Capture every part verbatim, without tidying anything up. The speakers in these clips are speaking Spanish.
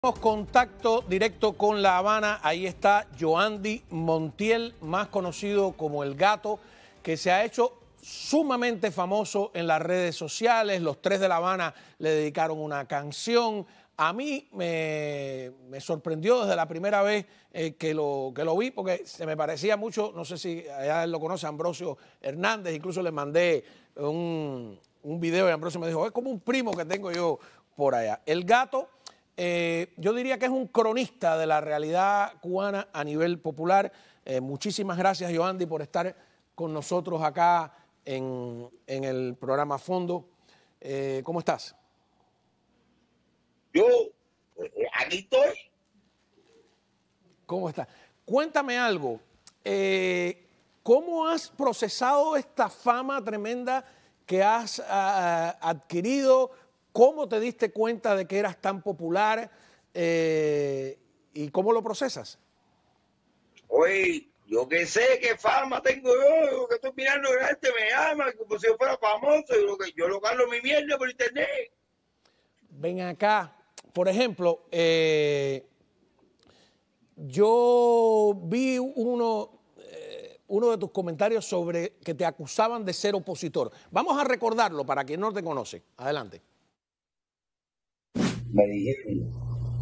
Tenemos contacto directo con La Habana. Ahí está Yoandi Montiel, más conocido como El Gato, que se ha hecho sumamente famoso en las redes sociales. Los tres de La Habana le dedicaron una canción. A mí me, me sorprendió desde la primera vez eh, que, lo, que lo vi, porque se me parecía mucho, no sé si allá él lo conoce, Ambrosio Hernández. Incluso le mandé un, un video y Ambrosio me dijo, es como un primo que tengo yo por allá. El Gato... Eh, yo diría que es un cronista de la realidad cubana a nivel popular. Eh, muchísimas gracias, Yoandi, por estar con nosotros acá en, en el programa Fondo. Eh, ¿Cómo estás? Yo, aquí estoy. ¿Cómo estás? Cuéntame algo. Eh, ¿Cómo has procesado esta fama tremenda que has a, adquirido? ¿Cómo te diste cuenta de que eras tan popular eh, y cómo lo procesas? Oye, yo que sé qué fama tengo yo, yo que estoy mirando que la gente me llama como si yo fuera famoso, yo lo, que, yo lo cargo mi mierda por internet. Ven acá, por ejemplo, eh, yo vi uno, eh, uno de tus comentarios sobre que te acusaban de ser opositor. Vamos a recordarlo para quien no te conoce. Adelante. Me dijeron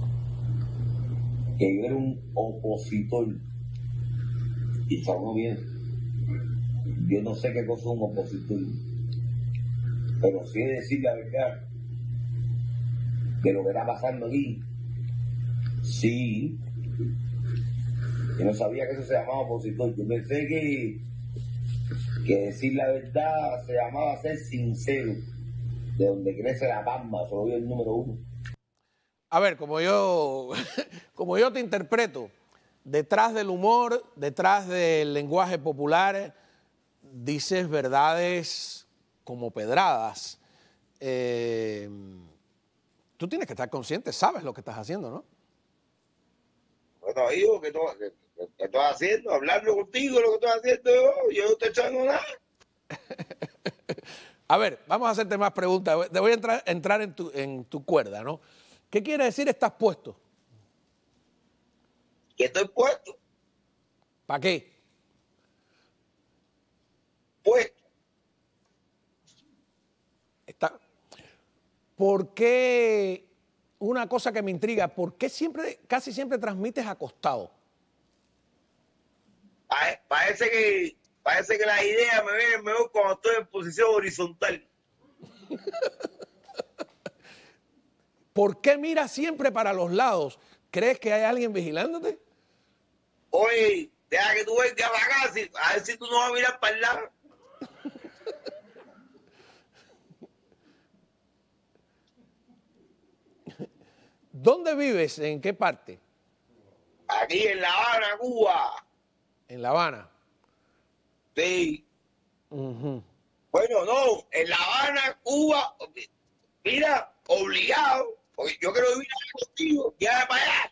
que yo era un opositor y estaba bien. Yo no sé qué cosa es un opositor, pero sí he de decir la verdad de lo que está pasando aquí. Sí, yo no sabía que eso se llamaba opositor. Yo pensé que, que decir la verdad se llamaba ser sincero, de donde crece la palma, soy el número uno. A ver, como yo, como yo te interpreto, detrás del humor, detrás del lenguaje popular, dices verdades como pedradas. Eh, tú tienes que estar consciente, sabes lo que estás haciendo, ¿no? Bueno, hijo, ¿qué, qué, qué estoy haciendo? Hablando contigo, lo que estoy haciendo yo, yo no estoy echando nada. A ver, vamos a hacerte más preguntas. Te voy a entrar, entrar en, tu, en tu cuerda, ¿no? ¿Qué quiere decir estás puesto? ¿Qué estoy puesto? ¿Para qué? Puesto. Está. ¿Por qué? Una cosa que me intriga, ¿por qué siempre, casi siempre transmites acostado? Parece que, parece que la idea me viene mejor cuando estoy en posición horizontal. ¿Por qué miras siempre para los lados? ¿Crees que hay alguien vigilándote? Oye, deja que tú vengas para acá, si, a ver si tú no vas a mirar para el lado. ¿Dónde vives? ¿En qué parte? Aquí en La Habana, Cuba. En La Habana. Sí. Uh-huh. Bueno, no, en La Habana, Cuba, mira, obligado, porque yo quiero vivir aquí contigo, ya para allá.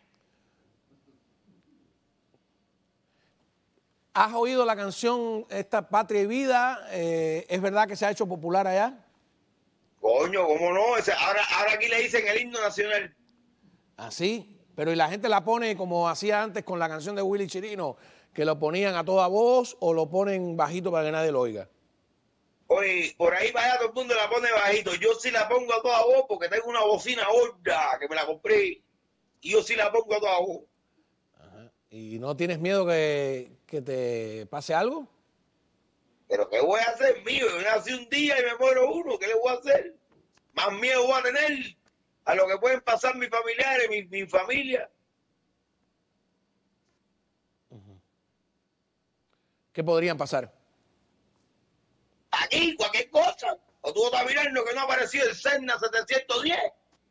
¿Has oído la canción esta Patria y Vida? Eh, ¿Es verdad que se ha hecho popular allá? Coño, ¿cómo no? Ese, ahora, ahora aquí le dicen el himno nacional. ¿Ah, sí? Pero ¿y la gente la pone como hacía antes con la canción de Willy Chirino, que lo ponían a toda voz o lo ponen bajito para que nadie lo oiga? Oye, por ahí para allá todo el mundo la pone bajito. Yo sí la pongo a toda voz porque tengo una bocina gorda que me la compré. Y yo sí la pongo a toda voz. Ajá. ¿Y no tienes miedo que, que te pase algo? Pero ¿qué voy a hacer, mío? Yo nací un día y me muero uno. ¿Qué le voy a hacer? Más miedo voy a tener a lo que pueden pasar mis familiares, mi, mi familia. Uh-huh. ¿Qué podrían pasar? Aquí, cualquier cosa. O tú estás mirando que no ha aparecido el Cessna setecientos diez.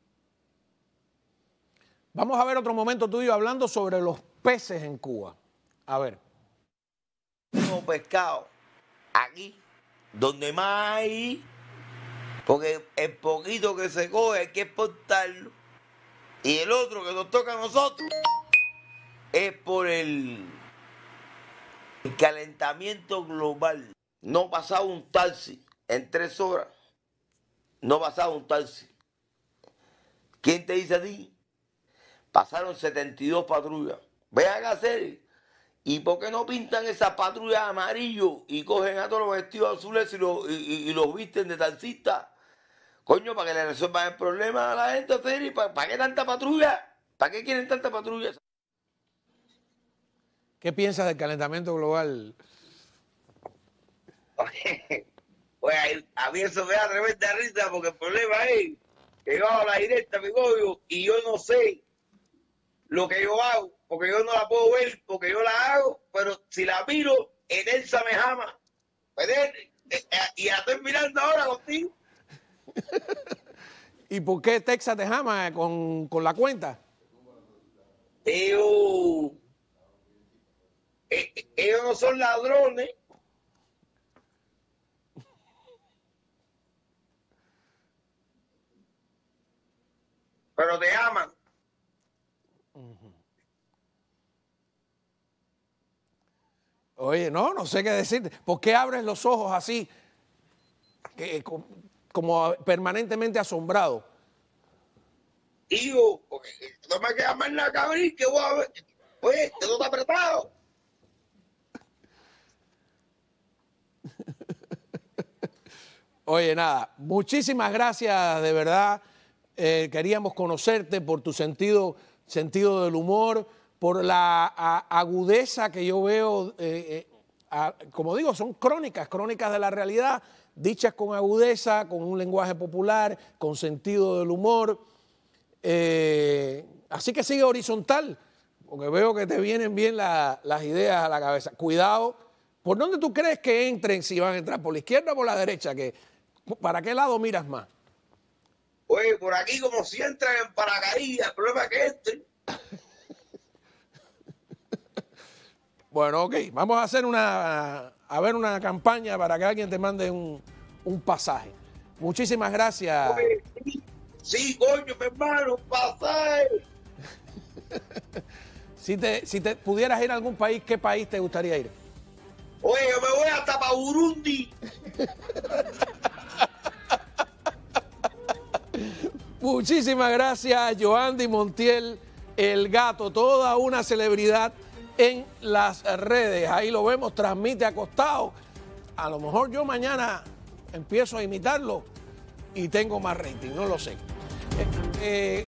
Vamos a ver otro momento tuyo hablando sobre los peces en Cuba. A ver. Como pescado. Aquí, donde más hay, porque el poquito que se coge hay que exportarlo. Y el otro que nos toca a nosotros es por el, el calentamiento global. No pasaba un taxi en tres horas. No pasaba un taxi. ¿Quién te dice a ti? pasaron setenta y dos patrullas. Vean a hacer. ¿Y por qué no pintan esas patrullas amarillo y cogen a todos los vestidos azules y los, y, y, y los visten de taxistas? Coño, para que le resuelvan el problema a la gente, Feri. ¿Para, ¿Para qué tanta patrulla? ¿Para qué quieren tanta patrulla? ¿Qué piensas del calentamiento global? Pues a mí eso me da tremenda risa porque el problema es que yo hago la directa, mi coño, y yo no sé lo que yo hago, porque yo no la puedo ver, porque yo la hago, pero si la miro, en Elsa me jama. Y la estoy mirando ahora contigo. ¿Y por qué Texas te jama con, con la cuenta? Ellos, ellos no son ladrones. Pero te aman. Oye, no, no sé qué decirte. ¿Por qué abres los ojos así, que, como permanentemente asombrado? Digo, porque no me queda más nada que abrir, que voy a ver. Oye, todo está apretado. Oye, nada, muchísimas gracias, de verdad. Eh, queríamos conocerte por tu sentido, sentido del humor, por la a, agudeza que yo veo, eh, eh, a, como digo, son crónicas, crónicas de la realidad, dichas con agudeza, con un lenguaje popular, con sentido del humor. Eh, así que sigue horizontal, porque veo que te vienen bien la, las ideas a la cabeza. Cuidado, ¿por dónde tú crees que entren si van a entrar? ¿Por la izquierda o por la derecha? Que, ¿para qué lado miras más? Oye, por aquí como si entran en paracaídas, el problema es que entren. Bueno, ok, vamos a hacer una, a ver una campaña para que alguien te mande un, un pasaje. Muchísimas gracias. Oye, sí, sí, coño, mi hermano, un pasaje. si, te, si te pudieras ir a algún país, ¿qué país te gustaría ir? Oye, yo me voy hasta para Burundi. Muchísimas gracias, Yoandy Montiel, el gato, toda una celebridad en las redes. Ahí lo vemos, transmite acostado. A lo mejor yo mañana empiezo a imitarlo y tengo más rating, no lo sé. Eh, eh,